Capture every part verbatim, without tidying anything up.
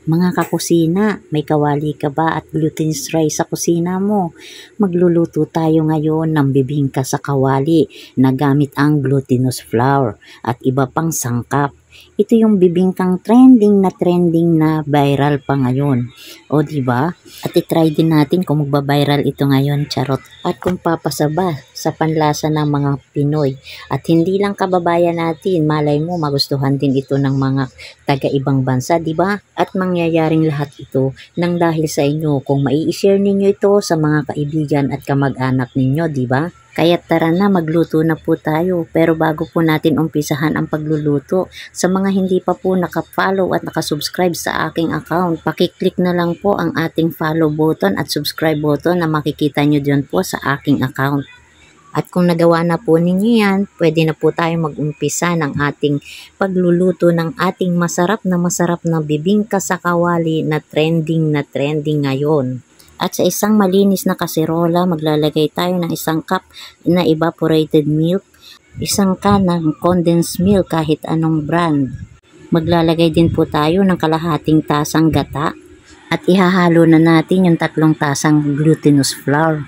Mga kakusina, may kawali ka ba at glutinous rice sa kusina mo? Magluluto tayo ngayon ng bibingka sa kawali na gamit ang glutinous flour at iba pang sangkap. Ito yung bibingkang trending na trending na viral pa ngayon. O diba? At itry din natin kung magba-viral ito ngayon, charot. At kung papasaba sa panlasa ng mga Pinoy. At hindi lang kababayan natin, malay mo magustuhan din ito ng mga taga-ibang bansa, diba? At mangyayaring lahat ito nang dahil sa inyo kung mai-share ninyo ito sa mga kaibigan at kamag-anak ninyo, diba? Kaya tara na, magluto na po tayo. Pero bago po natin umpisahan ang pagluluto, sa mga hindi pa po naka-follow at naka-subscribe sa aking account, pakiclick na lang po ang ating follow button at subscribe button na makikita nyo dyan po sa aking account. At kung nagawa na po ninyo yan, pwede na po tayo mag-umpisa ng ating pagluluto ng ating masarap na masarap na bibingka sa kawali na trending na trending ngayon. At sa isang malinis na kaserola, maglalagay tayo ng isang cup na evaporated milk, isang can ng condensed milk kahit anong brand. Maglalagay din po tayo ng kalahating tasang gata at ihahalo na natin yung tatlong tasang glutinous flour.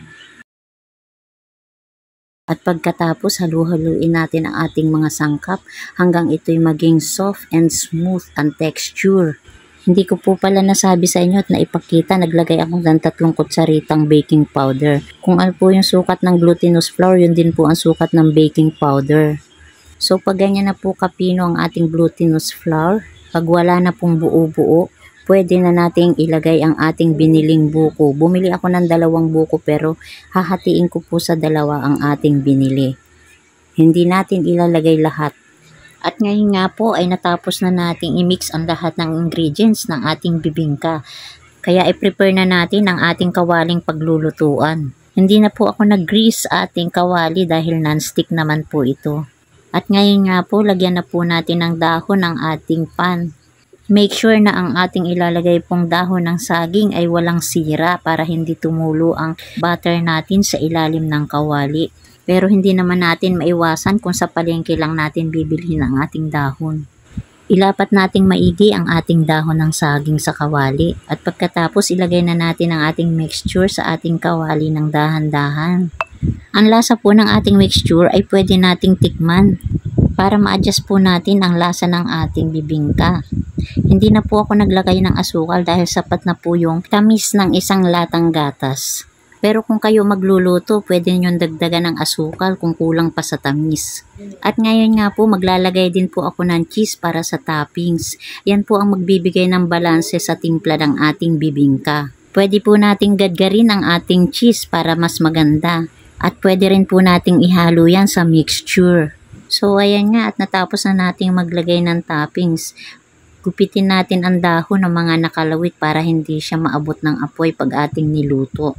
At pagkatapos, halu-haluin natin ang ating mga sangkap hanggang ito'y maging soft and smooth ang texture. Hindi ko po pala nasabi sa inyo at naipakita, naglagay ako ng tatlong kutsaritang baking powder. Kung ano po yung sukat ng glutinous flour, yun din po ang sukat ng baking powder. So pag ganyan na po kapino ang ating glutinous flour, pag wala na pong buo-buo, pwede na nating ilagay ang ating biniling buko. Bumili ako ng dalawang buko pero hahatiin ko po sa dalawa ang ating binili. Hindi natin ilalagay lahat. At ngayon nga po ay natapos na nating i-mix ang lahat ng ingredients ng ating bibingka. Kaya i-prepare na natin ang ating kawaling paglulutuan. Hindi na po ako nag-grease sa ating kawali dahil non-stick naman po ito. At ngayon nga po, lagyan na po natin ng dahon ng ating pan. Make sure na ang ating ilalagay pong dahon ng saging ay walang sira para hindi tumulo ang butter natin sa ilalim ng kawali. Pero hindi naman natin maiwasan kung sa palengke lang natin bibilhin ang ating dahon. Ilapat nating maigi ang ating dahon ng saging sa kawali. At pagkatapos ilagay na natin ang ating mixture sa ating kawali ng dahan-dahan. Ang lasa po ng ating mixture ay pwede nating tikman para ma-adjust po natin ang lasa ng ating bibingka. Hindi na po ako naglagay ng asukal dahil sapat na po yung tamis ng isang latang gatas. Pero kung kayo magluluto, pwede nyo dagdagan ng asukal kung kulang pa sa tamis. At ngayon nga po, maglalagay din po ako ng cheese para sa toppings. Yan po ang magbibigay ng balanse sa timpla ng ating bibingka. Pwede po nating gadgarin ang ating cheese para mas maganda. At pwede rin po nating ihalo yan sa mixture. So ayan nga, at natapos na nating maglagay ng toppings. Gupitin natin ang dahon ng mga nakalawit para hindi siya maabot ng apoy pag ating niluto.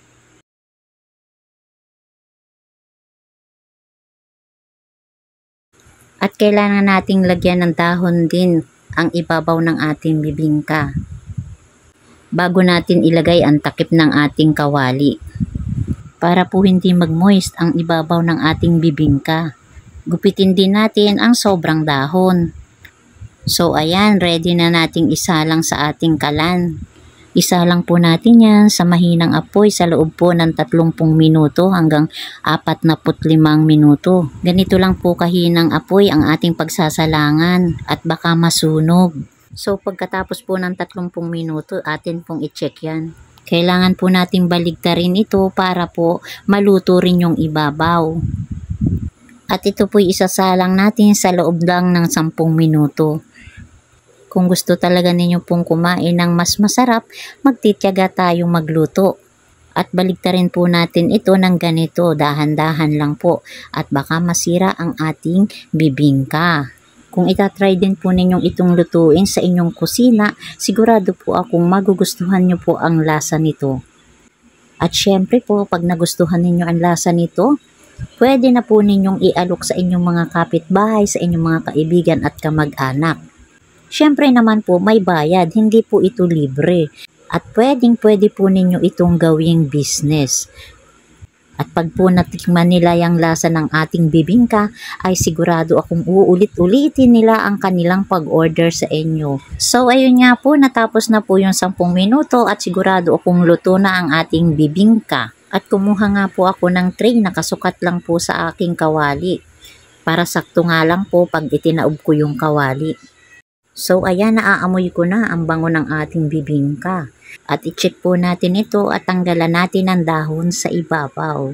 At kailangan nating lagyan ng dahon din ang ibabaw ng ating bibingka bago natin ilagay ang takip ng ating kawali para po hindi mag-moist ang ibabaw ng ating bibingka. Gupitin din natin ang sobrang dahon. So ayan, ready na nating isalang sa ating kalan. Isalang po natin yan sa mahinang apoy sa loob po ng tatlumpung minuto hanggang apat na putlimang minuto. Ganito lang po kahinang apoy ang ating pagsasalangan at baka masunog. So pagkatapos po ng tatlumpung minuto, atin pong i-check yan. Kailangan po nating baligtarin ito para po maluto rin yung ibabaw. At ito po isasalang natin sa loob lang ng sampung minuto. Kung gusto talaga ninyo pong kumain ng mas masarap, magtitiyaga tayong magluto. At baligtarin po natin ito ng ganito, dahan-dahan lang po. At baka masira ang ating bibingka. Kung itatry din po ninyong itong lutuin sa inyong kusina, sigurado po akong magugustuhan nyo po ang lasa nito. At syempre po, pag nagustuhan ninyo ang lasa nito, pwede na po ninyong ialok sa inyong mga kapitbahay, sa inyong mga kaibigan at kamag-anak. Siyempre naman po may bayad, hindi po ito libre. At pwedeng pwede po ninyo itong gawing business. At pag po natikman nila yung lasa ng ating bibingka, ay sigurado akong uulit-ulitin nila ang kanilang pag-order sa inyo. So ayun nga po, natapos na po yung sampung minuto at sigurado akong luto na ang ating bibingka. At kumuha nga po ako ng tray, nakasukat lang po sa aking kawali. Para sakto nga lang po pag itinaob ko yung kawali. So ayan, naaamoy ko na ang bango ng ating bibingka. At i-check po natin ito at tanggalan natin ang dahon sa ibabaw.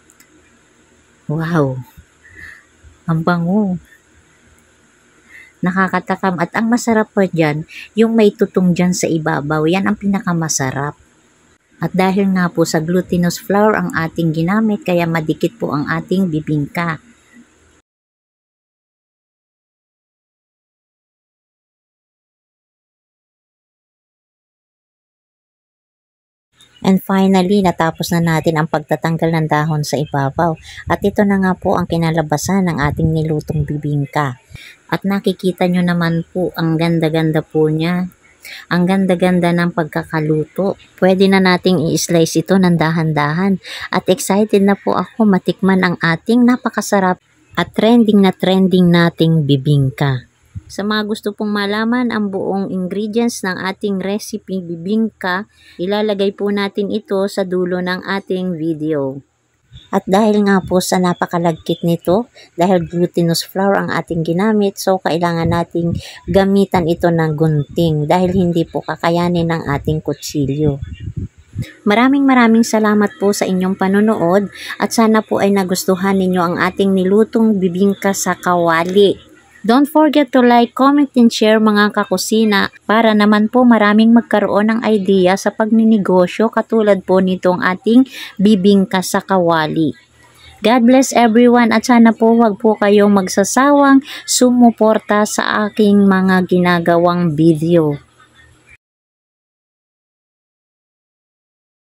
Wow! Ang bango! Nakakatakam at ang masarap pa dyan, yung may tutong dyan sa ibabaw, yan ang pinakamasarap. At dahil nga po sa glutinous flour ang ating ginamit, kaya madikit po ang ating bibingka. And finally, natapos na natin ang pagtatanggal ng dahon sa ibabaw. At ito na nga po ang kinalabasan ng ating nilutong bibingka. At nakikita nyo naman po ang ganda-ganda po niya. Ang ganda-ganda ng pagkakaluto. Pwede na nating i-slice ito ng dahan-dahan. At excited na po ako matikman ang ating napakasarap at trending na trending nating bibingka. Sa mga gusto pong malaman ang buong ingredients ng ating recipe bibingka, ilalagay po natin ito sa dulo ng ating video. At dahil nga po sa napakalagkit nito, dahil glutinous flour ang ating ginamit, so kailangan nating gamitan ito ng gunting dahil hindi po kakayanin ng ating kutsilyo. Maraming maraming salamat po sa inyong panonood at sana po ay nagustuhan ninyo ang ating nilutong bibingka sa kawali. Don't forget to like, comment, and share mga kakusina para naman po maraming magkaroon ng idea sa pagninegosyo katulad po nitong ating bibingka sa kawali. God bless everyone at sana po wag po kayong magsasawang sumuporta sa aking mga ginagawang video.